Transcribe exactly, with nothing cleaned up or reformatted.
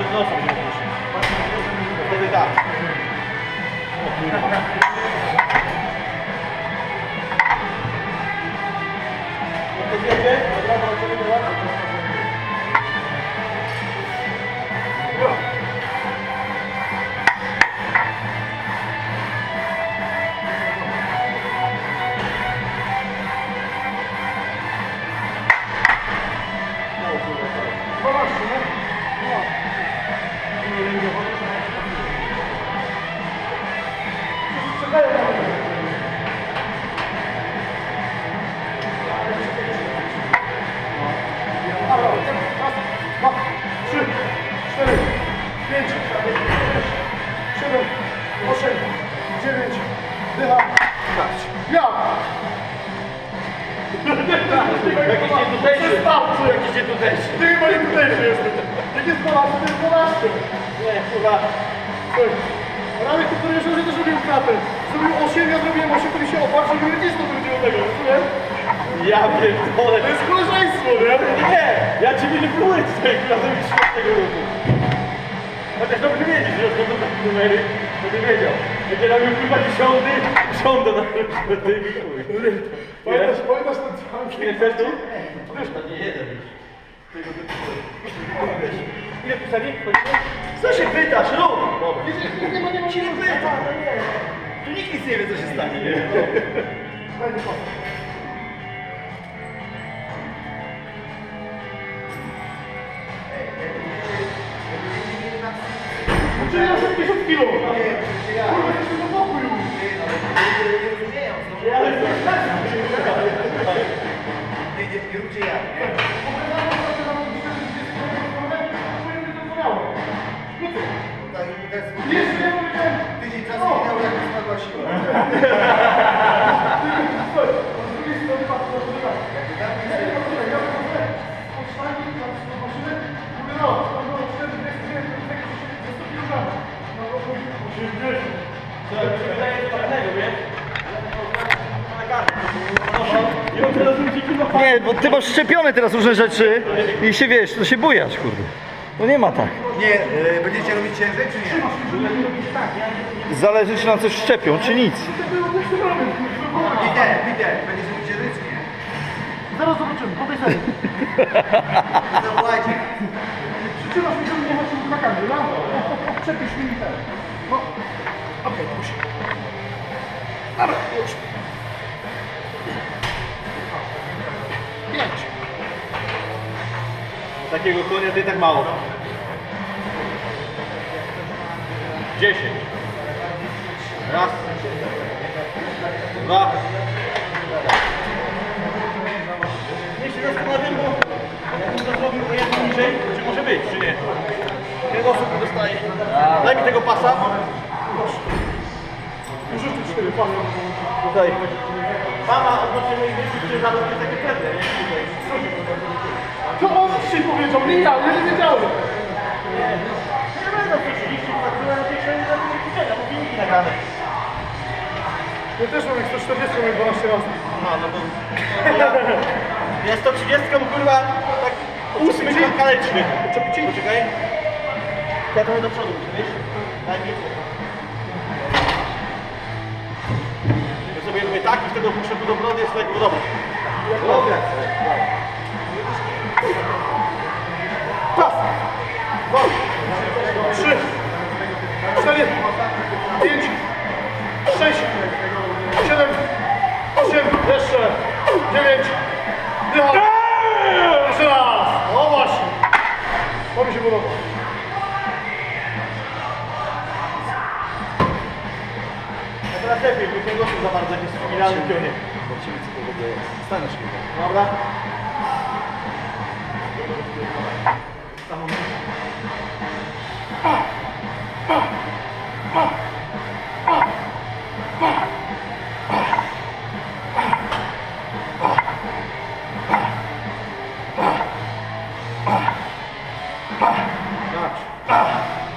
No sobie wtedy tak. O kurwa. Jedziecie? Dobra, zobaczymy teraz. Jakiś nie tutejszy. Ty chyba nie tutejszy jesteś. Jak jest Polacy, to jest Polacy. Nie, kurwa. Radek, to który jeszcze też robił kratę. Zrobił osiem, ja zrobiłem osiem, to mi się oparł, żeby nic to będzie do tego, rozumiem? Ja pierdolę. To jest koleżeństwo, nie? Nie, ja ciebie nie próbuję tutaj, kurwa, zrobić świetnego ruchu. Chociaż dobrze wiedzieć, że są to takie numery, to nie wiedział. Będzie robił kurwa dziesiąty, dziesiąty na ty i chuj. Pamiętasz, pamiętasz ten dzwonki? Nie chcesz tu? Wiesz, to nie jeden już. Ile pisali? Co się pytasz, rób! Nie, nie ma, nie ma, Ci nie pyta, no nie. Tu nikt nic nie wie, co się stanie, nie? Daj mi pas. Czyli ja osiemdziesiąt kilo! Kurwa, jesteśmy do boku już! Ale to jest tak. Nie róbcie ja, nie? Jeszcze nie powiedziałem! Tydzień czasu minął, jak mi spadła siła. Nie, bo ty masz szczepione teraz różne rzeczy i się wiesz, to się bujasz, kurde. No nie ma tak. Nie, y, będziecie robić ciężej, czy nie? Zależy, czy nam coś szczepią, czy nic. Widzę, widzę. Będziecie robić ciężej, czy nie? Zaraz zobaczymy, po tej serii. Zawołajcie. Przyczyna mi, żeby nie chodził na kamerę, no? Przepisz mi ten. No. Okej, puść. Dobra, już. Pięć. Takiego konia to i tak mało. Dziesięć. Raz. Dwa. Nie się zastanawiam, bo jakbym to zrobił o jedno niżej, czy może być, czy nie? Kręgosłup dostaje. Daj mi tego pasa. Już jeszcze cztery, pan. Tutaj. Mama odnośnie moich wyjściów, które zawód jest takie pewne, nie? Tutaj. To on ci powiedział, nie ja, ja nie wiedziałem. Nie będę trzydzieści, pracuję na tej szali za mnie ćwiczenia, bo filmiki nagrane. Ja też mam jak sto czterdzieści, mam dwanaście razy. No, no bo... Ja sto trzydzieści, kurwa, tak ósmy dzień kaleczny. Poczekaj. Ja trochę do przodu muszę, wiesz? Daj mi. Ja sobie robię tak i wtedy opuszczę tu do brody, jest tak podobnie. Dobra. Pas! Dwa, trzy, cztery, pięć, sześć, siedem, osiem, jeszcze dziewięć, dycha. Jeszcze raz! O właśnie! To mi się podoba. Ja teraz lepiej, bo ten głosy za bardzo jakiś wspominalny pionie. Zobaczymy, co to w ogóle jest. Staniesz chyba. Dobra. Tak.